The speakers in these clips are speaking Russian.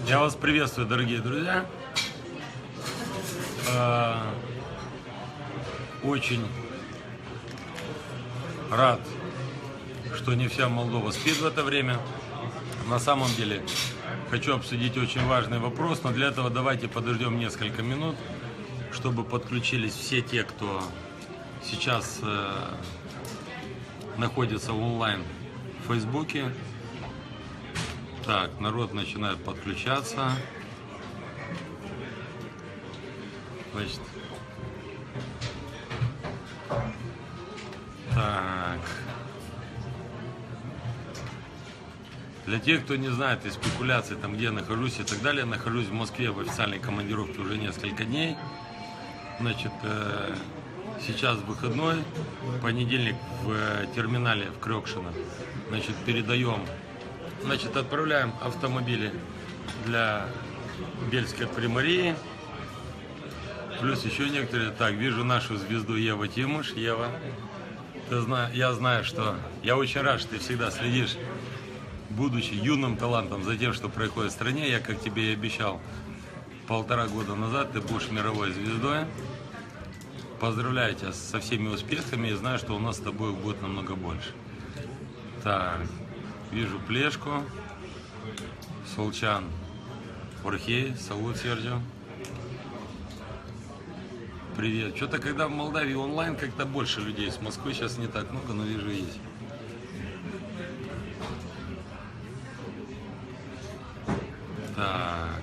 Я вас приветствую, дорогие друзья. Очень рад, что не вся Молдова спит в это время. На самом деле хочу обсудить очень важный вопрос, но для этого давайте подождем несколько минут, чтобы подключились все те, кто сейчас находится онлайн в Фейсбуке. Так, народ начинает подключаться. Значит, так. Для тех, кто не знает из спекуляций, там, где я нахожусь и так далее, нахожусь в Москве в официальной командировке уже несколько дней. Значит, сейчас выходной, понедельник в терминале в Крёкшино. Значит, передаем, отправляем автомобили для Бельской Приморьи. Плюс еще некоторые. Так, вижу нашу звезду Еву Тимуш. Ева, я знаю, что... Я очень рад, что ты всегда следишь, будучи юным талантом, за тем, что происходит в стране. Я, как тебе и обещал 1,5 года назад, ты будешь мировой звездой. Поздравляю тебя со всеми успехами и знаю, что у нас с тобой будет намного больше. Так, вижу Плешку, Солчан, Орхей, салют, Серджио. Привет. Что-то когда в Молдавии онлайн, как-то больше людей. С Москвы сейчас не так много, но вижу есть. Так.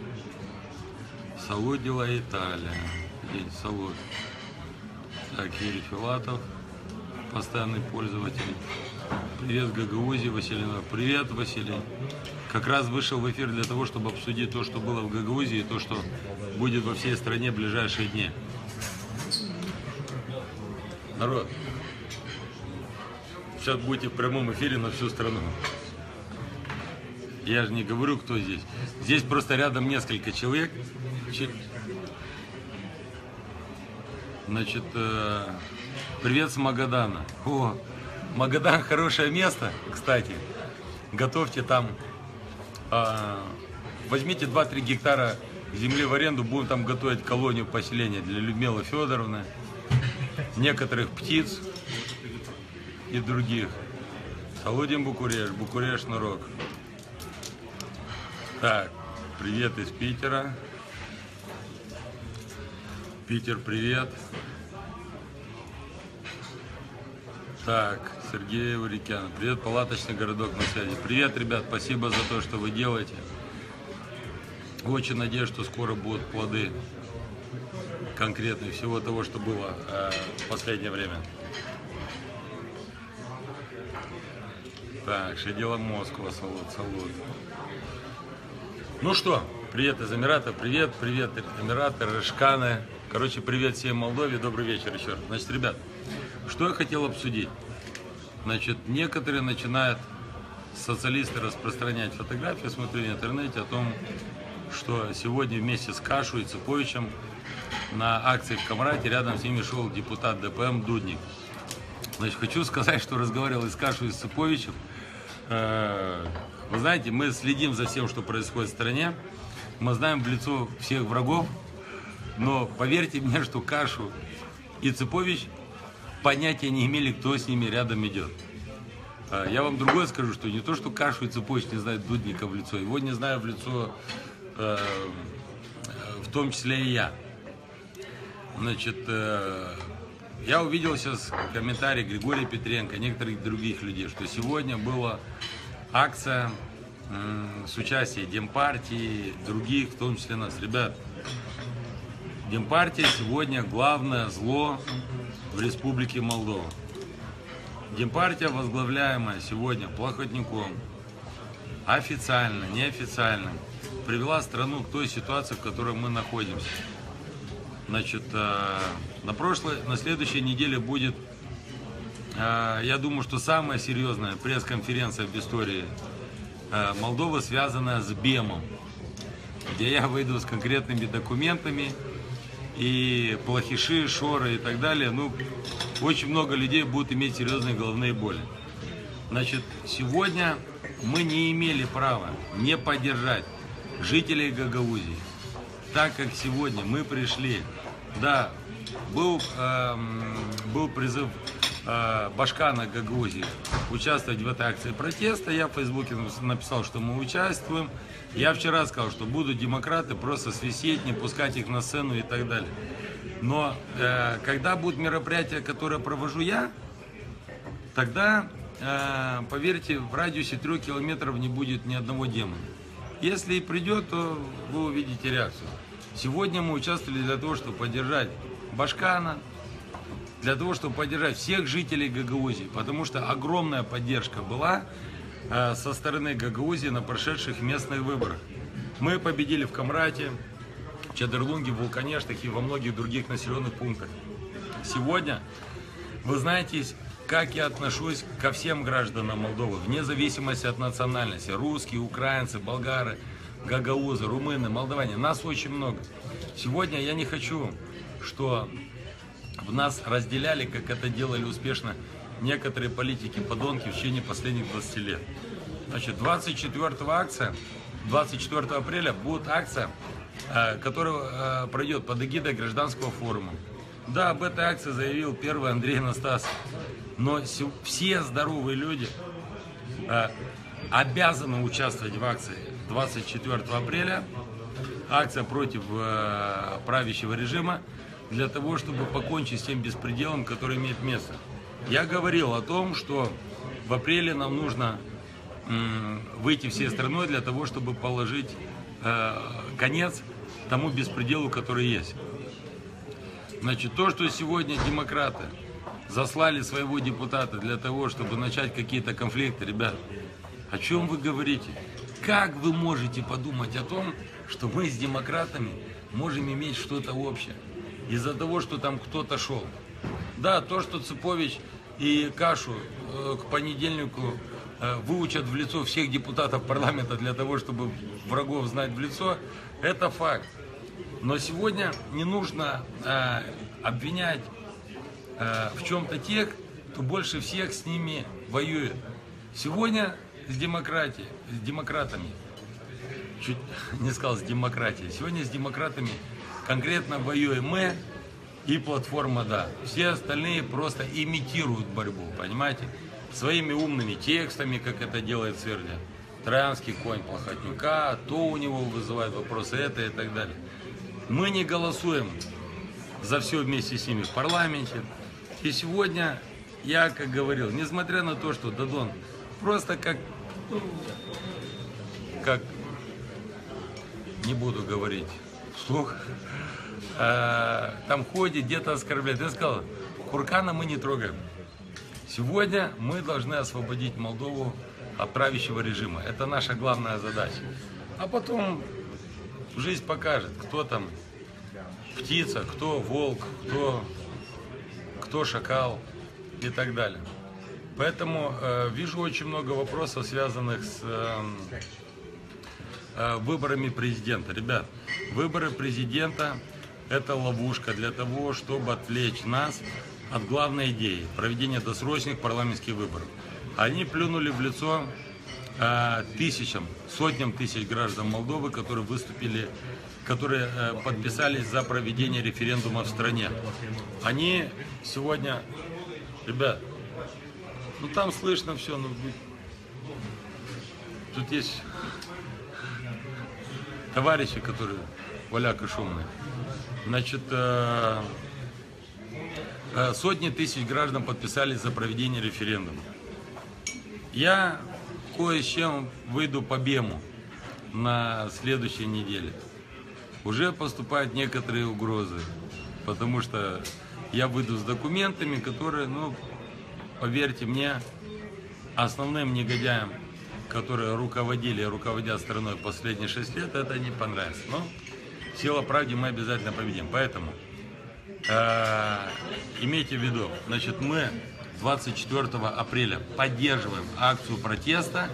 Салут, дела Италия. День, салут. Так, Юрий Филатов, постоянный пользователь. Привет, Гагаузии, Василина. Привет, Василий. Как раз вышел в эфир для того, чтобы обсудить то, что было в Гагаузии, и то, что будет во всей стране в ближайшие дни. Народ, сейчас будете в прямом эфире на всю страну. Я же не говорю, кто здесь. Здесь просто рядом несколько человек. Значит, привет с Магадана. О, Магадан хорошее место, кстати. Готовьте там, возьмите 2-3 гектара земли в аренду, будем там готовить колонию поселения для Людмилы Федоровны, некоторых птиц и других. Салудим Букуреш, Букуреш Нурок. Так, привет из Питера. Питер, привет. Так, Сергей Урикян. Привет, палаточный городок на связи. Привет, ребят, спасибо за то, что вы делаете. Очень надеюсь, что скоро будут плоды конкретные всего того, что было в последнее время. Так, Шедела Москва, салют, салют. Ну что, привет из Эмирата, привет Эмираты, Рашканы. Короче, привет всей Молдове, добрый вечер еще раз. Значит, ребят, что я хотел обсудить. Значит, некоторые начинают, социалисты, распространять фотографии, смотрю в интернете, о том, что сегодня вместе с Кашу и Цыповичем на акции в Камрате рядом с ними шел депутат ДПМ Дудник. Значит, хочу сказать, что разговаривал и с Кашей, и с Цыповичем. Вы знаете, мы следим за всем, что происходит в стране. Мы знаем в лицо всех врагов. Но поверьте мне, что Кашу и Цыпович понятия не имели, кто с ними рядом идет. Я вам другое скажу, что не то, что Кашу и Цыпович не знают Дудника в лицо. Его не знаю в лицо, в том числе и я. Значит, я увидел сейчас комментарий Григория Петренко, некоторых других людей, что сегодня была акция с участием Демпартии, других, в том числе нас. Ребят, Демпартия сегодня главное зло в Республике Молдова. Демпартия, возглавляемая сегодня Плохотником, официально, неофициально, привела страну к той ситуации, в которой мы находимся. Значит, на следующей неделе будет, я думаю, что самая серьезная пресс-конференция в истории Молдовы, связанная с БЕМом, где я выйду с конкретными документами, и плохиши, шоры и так далее. Ну, очень много людей будут иметь серьезные головные боли. Значит, сегодня мы не имели права не поддержать жителей Гагаузии. Так как сегодня мы пришли, да, был призыв Башкана Гагаузии участвовать в этой акции протеста. Я в Фейсбуке написал, что мы участвуем. Я вчера сказал, что будут демократы просто свистеть, не пускать их на сцену и так далее. Но когда будут мероприятия, которые провожу я, тогда, поверьте, в радиусе 3 километров не будет ни одного демона. Если и придет, то вы увидите реакцию. Сегодня мы участвовали для того, чтобы поддержать Башкана, для того, чтобы поддержать всех жителей Гагаузии, потому что огромная поддержка была со стороны Гагаузии на прошедших местных выборах. Мы победили в Камрате, в Чадырлунге, в Вулканештах и во многих других населенных пунктах. Сегодня, вы знаете, как я отношусь ко всем гражданам Молдовы, вне зависимости от национальности. Русские, украинцы, болгары, гагаузы, румыны, молдаване. Нас очень много. Сегодня я не хочу, что в нас разделяли, как это делали успешно некоторые политики-подонки в течение последних 20 лет. Значит, 24 апреля будет акция, которая пройдет под эгидой гражданского форума. Да, об этой акции заявил первый Андрей Анастасов. Но все здоровые люди обязаны участвовать в акции 24 апреля. Акция против правящего режима, для того, чтобы покончить с тем беспределом, который имеет место. Я говорил о том, что в апреле нам нужно выйти всей страной для того, чтобы положить конец тому беспределу, который есть. Значит, то, что сегодня демократы заслали своего депутата для того, чтобы начать какие-то конфликты, ребят, о чем вы говорите? Как вы можете подумать о том, что мы с демократами можем иметь что-то общее? Из-за того, что там кто-то шел. Да, то, что Цыпович и Кашу к понедельнику выучат в лицо всех депутатов парламента для того, чтобы врагов знать в лицо, это факт. Но сегодня не нужно обвинять в чем-то тех, кто больше всех с ними воюет. Сегодня с демократами, чуть не сказал с демократией, сегодня с демократами конкретно воюем мы и платформа «Да». Все остальные просто имитируют борьбу, понимаете? Своими умными текстами, как это делает Свердя. Троянский конь Плохотнюка, то у него вызывает вопросы, это и так далее. Мы не голосуем за все вместе с ними в парламенте. И сегодня я, как говорил, несмотря на то, что Дадон просто как не буду говорить вслух, там ходит, где-то оскорбляет. Я сказал, Хуркана мы не трогаем. Сегодня мы должны освободить Молдову от правящего режима. Это наша главная задача. А потом жизнь покажет, кто там птица, кто волк, кто шакал и так далее. Поэтому вижу очень много вопросов, связанных с выборами президента. Ребят, выборы президента – это ловушка для того, чтобы отвлечь нас от главной идеи – проведения досрочных парламентских выборов. Они плюнули в лицо сотням тысяч граждан Молдовы, которые подписались за проведение референдума в стране. Они сегодня, ребят, ну там слышно все, тут есть товарищи, которые валяка шумные. Значит, сотни тысяч граждан подписались за проведение референдума. Я кое с чем выйду по БЕМу на следующей неделе. Уже поступают некоторые угрозы, потому что я выйду с документами, которые, поверьте мне, основным негодяям, которые руководят страной последние 6 лет, это не понравится. Но сила правды мы обязательно победим. Поэтому имейте в виду, значит, мы 24 апреля поддерживаем акцию протеста,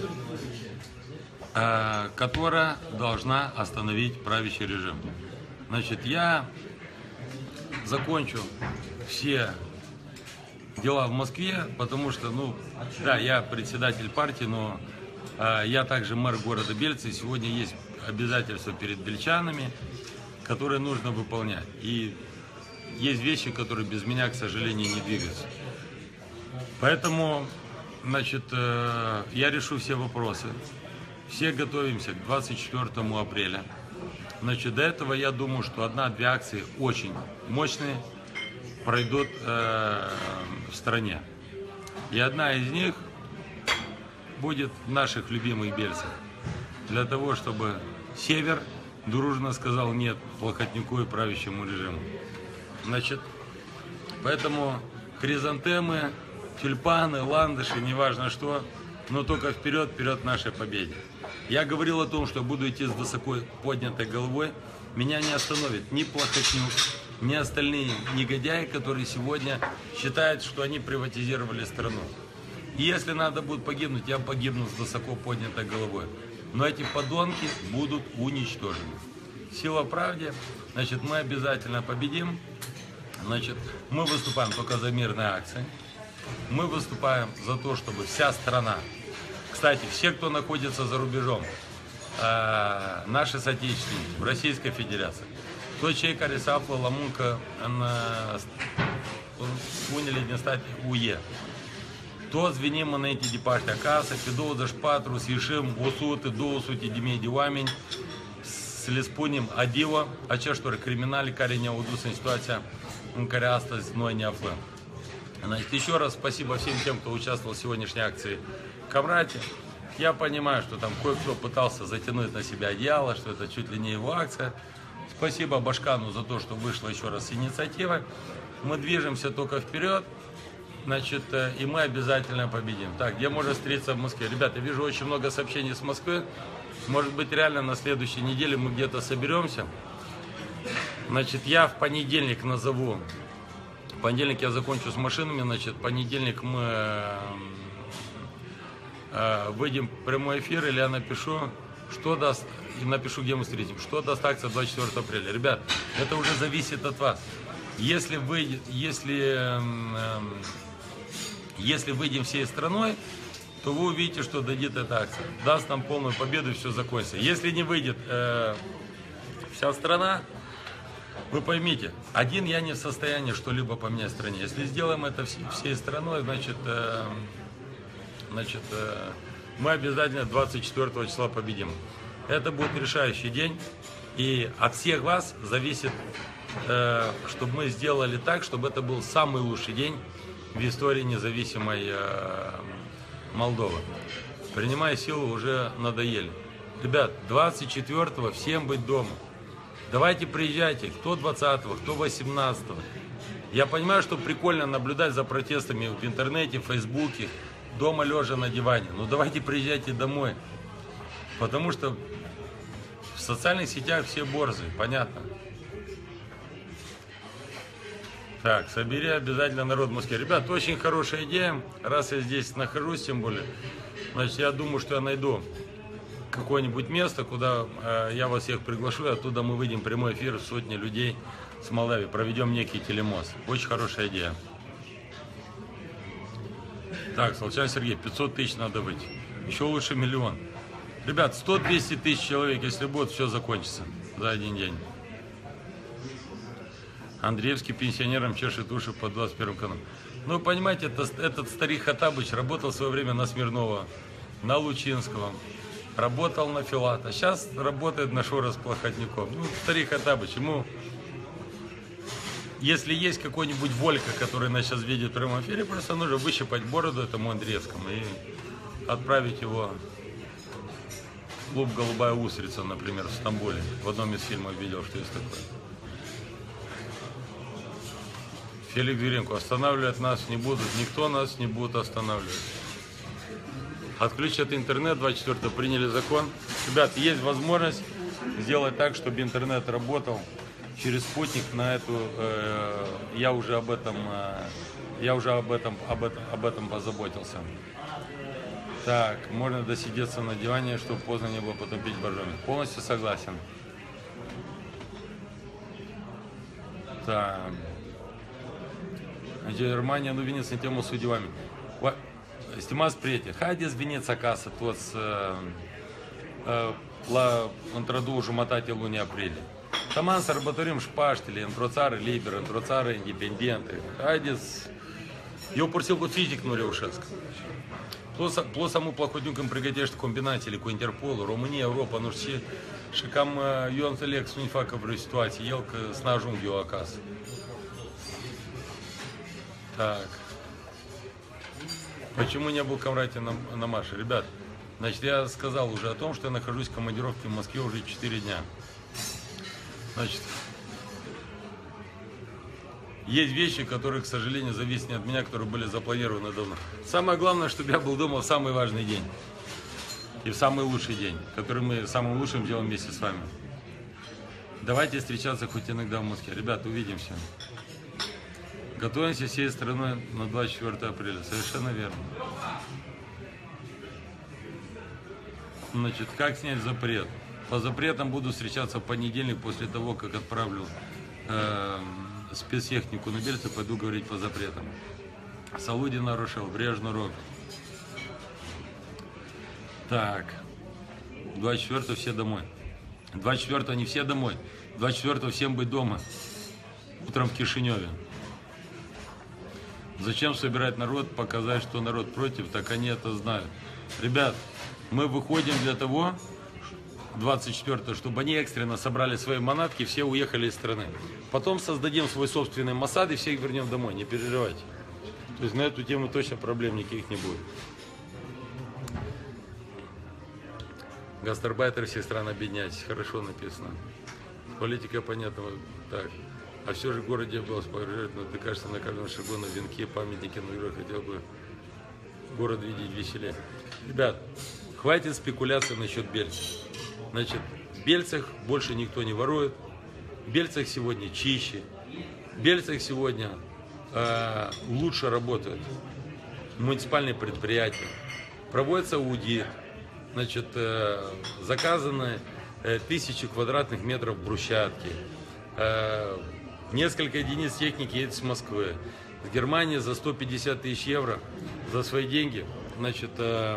которая должна остановить правящий режим. Значит, я закончу все дела в Москве, потому что, да, я председатель партии, но Я также мэр города Бельцы. Сегодня есть обязательства перед бельчанами, которые нужно выполнять. И есть вещи, которые без меня, к сожалению, не двигаются. Поэтому, значит, я решу все вопросы. Все готовимся к 24 апреля. Значит, до этого я думаю, что 1-2 акции очень мощные пройдут в стране. И одна из них будет в наших любимых Бельцах. Для того, чтобы Север дружно сказал нет плохотнику и правящему режиму. Значит, поэтому хризантемы, тюльпаны, ландыши, неважно что, но только вперед, вперед нашей победе. Я говорил о том, что буду идти с высоко поднятой головой. Меня не остановит ни плохотнюк, ни остальные негодяи, которые сегодня считают, что они приватизировали страну. И если надо будет погибнуть, я погибну с высоко поднятой головой. Но эти подонки будут уничтожены. Сила правде, значит, мы обязательно победим. Значит, мы выступаем только за мирные акции. Мы выступаем за то, чтобы вся страна, кстати, все, кто находится за рубежом, наши соотечественники в Российской Федерации, то Чейка, Рисафла, Ламунка, поняли не стать УЕ. То звеним на эти депашти Акаса, Фидоудаш, Патрус, Ешим, Осуты, Доусути, Демеди, Уамень, с Леспунем, Адива, а че что криминали, Кариня, Удусная ситуация, Кариаста, Зной, Неафлем. Значит, еще раз спасибо всем тем, кто участвовал в сегодняшней акции Камрате. Я понимаю, что там кое-кто пытался затянуть на себя одеяло, что это чуть ли не его акция. Спасибо Башкану за то, что вышла еще раз инициатива. Мы движемся только вперед, значит, и мы обязательно победим. Так, где можно встретиться в Москве? Ребята, вижу очень много сообщений с Москвы. Может быть, реально на следующей неделе мы где-то соберемся. Значит, я в понедельник назову. В понедельник я закончу с машинами, значит, в понедельник мы выйдем в прямой эфир, или я напишу, что даст, и напишу, где мы встретим, что даст акция 24 апреля. Ребят, это уже зависит от вас. Если выйдем всей страной, то вы увидите, что дадит эта акция. Даст нам полную победу, и все закончится. Если не выйдет вся страна, вы поймите, один я не в состоянии что-либо поменять в стране. Если сделаем это всей страной, значит, мы обязательно 24 числа победим. Это будет решающий день. И от всех вас зависит, чтобы мы сделали так, чтобы это был самый лучший день в истории независимой Молдовы. Принимая силу уже надоели. Ребят, 24-го всем быть дома. Давайте приезжайте, кто 20-го, кто 18-го. Я понимаю, что прикольно наблюдать за протестами в интернете, в Фейсбуке, дома лежа на диване. Но давайте приезжайте домой. Потому что в социальных сетях все борзые, понятно. Так, собери обязательно народ в Москве. Ребят, очень хорошая идея. Раз я здесь нахожусь, тем более, значит, я думаю, что я найду какое-нибудь место, куда я вас всех приглашу, и оттуда мы выйдем в прямой эфир, сотни людей с Молдавии, проведем некий телемост. Очень хорошая идея. Так, Солчан Сергей, 500 тысяч надо выйти. Еще лучше 1 миллион. Ребят, 100-200 тысяч человек, если будет, все закончится за один день. Андреевский пенсионерам чешет уши по 21 каналу. Ну, понимаете, этот старик Хаттабыч работал в свое время на Смирнова, на Лучинского, работал на Филата. Сейчас работает на Шора с Плохотником. Ну, старик Хаттабыч, ему, если есть какой-нибудь Волька, который нас сейчас видит в прямом эфире, просто нужно выщипать бороду этому Андреевскому и отправить его в клуб «Голубая устрица», например, в Стамбуле. В одном из фильмов видел, что есть такое. Феликс Дверенко, останавливать нас не будут, никто нас не будет останавливать. Отключат интернет, 24-го приняли закон. Ребят, есть возможность сделать так, чтобы интернет работал через спутник на эту, я уже об этом позаботился. Так, можно досидеться на диване, чтобы поздно не было потопить боржоми. Полностью согласен. Так. Германия, ну, Винница на тему с судьями. stimați prieteni, haideți veniți acasă toți la între 2 luni aprilie. Taman sărbătorim și Paștele într-o țară liberă, într-o țară independentă. Haideți, eu pur și simplu fizic nu reușesc. Plus am plăcut când pregătește combinațiile cu Interpolul, România, Europa, nu știu ce. Și cam eu înțeleg să nu-i facă vreo situație, el că să n-ajung eu acasă. Так. Почему не был в Камрате на марше? Ребят, значит, я сказал уже о том, что я нахожусь в командировке в Москве уже 4 дня. Значит, есть вещи, которые, к сожалению, зависят не от меня, которые были запланированы давно. Самое главное, чтобы я был дома в самый важный день. И в самый лучший день, который мы самым лучшим делаем вместе с вами. Давайте встречаться хоть иногда в Москве. Ребята, увидимся. Готовимся всей страной на 24 апреля. Совершенно верно. Значит, как снять запрет? По запретам буду встречаться в понедельник после того, как отправлю спецтехнику на Бельце, пойду говорить по запретам. Салудина, Рошел, Брежный Рог. Так, 24 все домой. 24 не все домой. 24 всем быть дома. Утром в Кишиневе. Зачем собирать народ, показать, что народ против, так они это знают. Ребят, мы выходим для того, 24-го, чтобы они экстренно собрали свои манатки и все уехали из страны. Потом создадим свой собственный Моссад и всех вернем домой, не переживайте. То есть на эту тему точно проблем никаких не будет. Гастарбайтеры всех стран, объединяйтесь, хорошо написано. Политика понятна. Так. А все же в городе было споряжать, но ты, кажется, на каждом шагу на венке, памятники, но я хотел бы город видеть веселее. Ребят, хватит спекуляций насчет Бельца. Значит, в Бельцах больше никто не ворует. В Бельцах сегодня чище. В Бельцах сегодня лучше работают муниципальные предприятия. Проводится аудит. Значит, заказаны 1000 квадратных метров брусчатки. Несколько единиц техники едет с Москвы. В Германии за 150 000 евро за свои деньги, значит,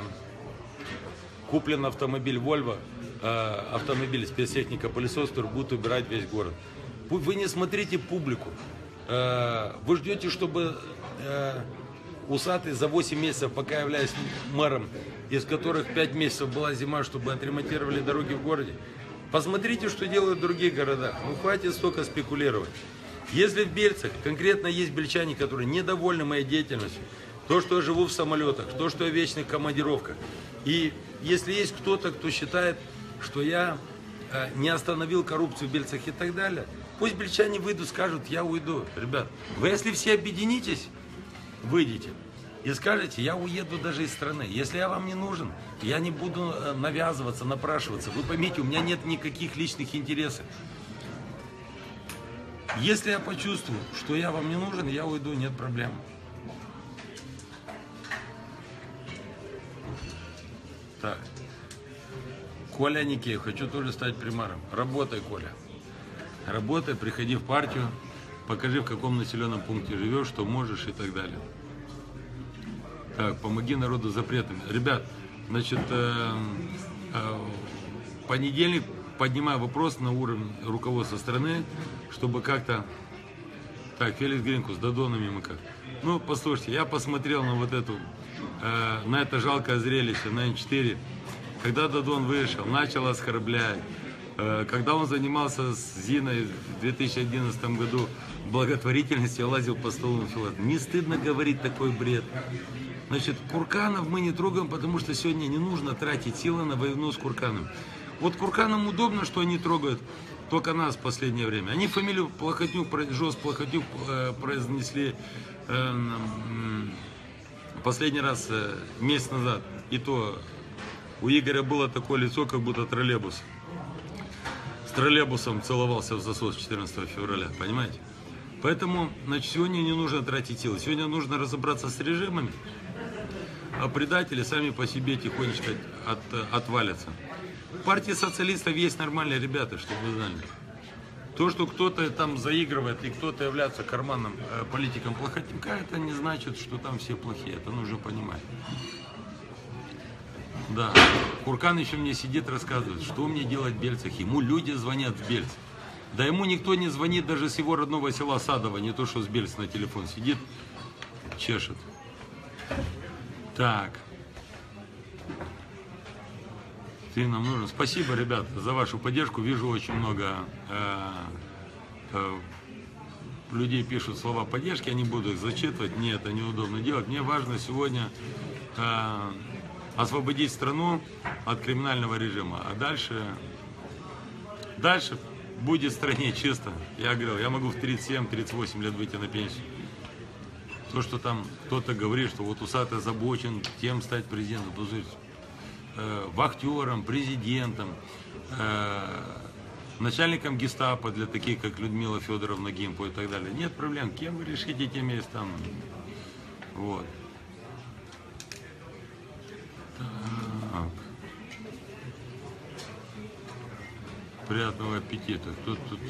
куплен автомобиль Volvo, автомобиль спецтехника пылесос, который будет убирать весь город. Вы не смотрите публику. Вы ждете, чтобы усатый за 8 месяцев, пока я являюсь мэром, из которых 5 месяцев была зима, чтобы отремонтировали дороги в городе. Посмотрите, что делают в других городах. Ну, хватит столько спекулировать. Если в Бельцах конкретно есть бельчане, которые недовольны моей деятельностью, то, что я живу в самолетах, то, что я в вечных командировках, и если есть кто-то, кто считает, что я не остановил коррупцию в Бельцах и так далее, пусть бельчане выйдут, скажут, я уйду. Ребят, вы если все объединитесь, выйдите и скажете, я уеду даже из страны. Если я вам не нужен, я не буду навязываться, напрашиваться. Вы поймите, у меня нет никаких личных интересов. Если я почувствую, что я вам не нужен, я уйду, нет проблем. Так. Коля Никеев, хочу тоже стать примаром. Работай, Коля. Работай, приходи в партию, покажи, в каком населенном пункте живешь, что можешь и так далее. Так, помоги народу запретами. Ребят, значит, в понедельник поднимаю вопрос на уровень руководства страны, чтобы как-то... Так, Феликс Гринкус, Додона мимо как. Ну, послушайте, я посмотрел на вот эту, на это жалкое зрелище, на Н4. Когда Додон вышел, начал оскорблять. Когда он занимался с Зиной в 2011 году благотворительностью, лазил по столу на филат. Не стыдно говорить такой бред. Значит, Курканов мы не трогаем, потому что сегодня не нужно тратить силы на войну с Курканом. Вот Курканам удобно, что они трогают только нас в последнее время. Они фамилию Плохотнюк, Жост Плохотнюк произнесли последний раз месяц назад. И то у Игоря было такое лицо, как будто троллейбус. С троллейбусом целовался в засос 14 февраля, понимаете? Поэтому, значит, сегодня не нужно тратить силы. Сегодня нужно разобраться с режимами, а предатели сами по себе тихонечко отвалятся. В партии социалистов есть нормальные ребята, чтобы вы знали. То, что кто-то там заигрывает и кто-то является карманным политиком Плохотнюка, это не значит, что там все плохие. Это нужно понимать. Да. Куркан еще мне сидит, рассказывает, что мне делать в Бельцах. Ему люди звонят в Бельц. Да ему никто не звонит даже с его родного села Садово, не то что с Бельц на телефон сидит, чешет. Так. Ты нам нужен. Спасибо, ребят, за вашу поддержку. Вижу очень много людей пишут слова поддержки, я не буду их зачитывать. Мне это неудобно делать. Мне важно сегодня освободить страну от криминального режима. А дальше будет в стране чисто. Я говорил, я могу в 37-38 лет выйти на пенсию. То, что там кто-то говорит, что вот Усатый озабочен тем стать президентом, то есть вахтером, президентом, начальником гестапо для таких, как Людмила Федоровна Гимпо и так далее. Нет проблем. Кем вы решите, тем я и стану. Вот. Так. Приятного аппетита. Кто тут?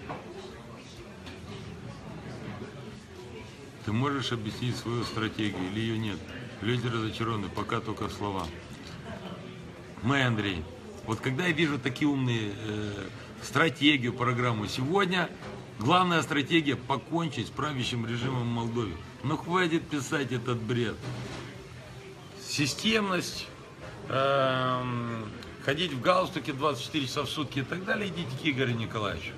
Ты можешь объяснить свою стратегию или ее нет? Люди разочарованы, пока только слова. Мой Андрей, вот когда я вижу такие умные стратегию, программу, сегодня главная стратегия покончить с правящим режимом в Молдове. Но хватит писать этот бред. Системность, ходить в галстуке 24 часа в сутки и так далее, идите к Игорю Николаевичу.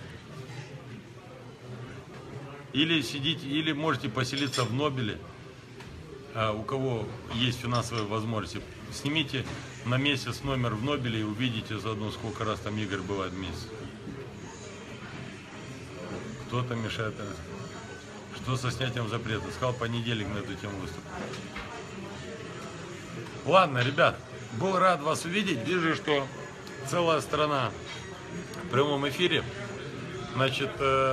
Или сидите, или можете поселиться в Нобеле, у кого есть финансовые возможности. Снимите на месяц номер в Нобеле и увидите заодно, сколько раз там Игорь бывает в месяц. Кто-то мешает. Что со снятием запрета? Сказал, понедельник на эту тему выступил. Ладно, ребят, был рад вас увидеть. Вижу, что целая страна в прямом эфире. Значит,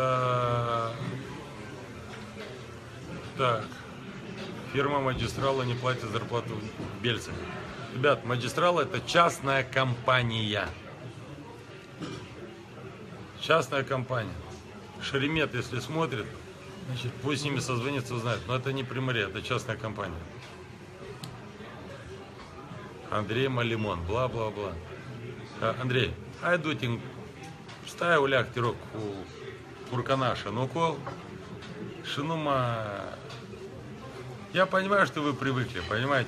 так, фирма Магистрала не платит зарплату в Бельцах. Ребят, Магистрала — это частная компания. Частная компания. Шеремет, если смотрит, значит, пусть с ними созвонится, узнает. Но это не Приморье, это частная компания. Андрей Малимон, бла-бла-бла. Андрей, айдутинг, стая уляк тирок у Курканаша, ну-ка, шинума. Я понимаю, что вы привыкли, понимаете?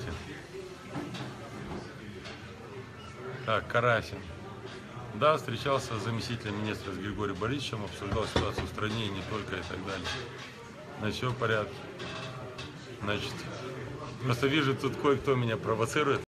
Так, Карасин. Да, встречался с заместителем министра с Григорием Борисовичем, обсуждал ситуацию в стране и не только и так далее. Значит, все в порядке. Значит, просто вижу, тут кое-кто меня провоцирует.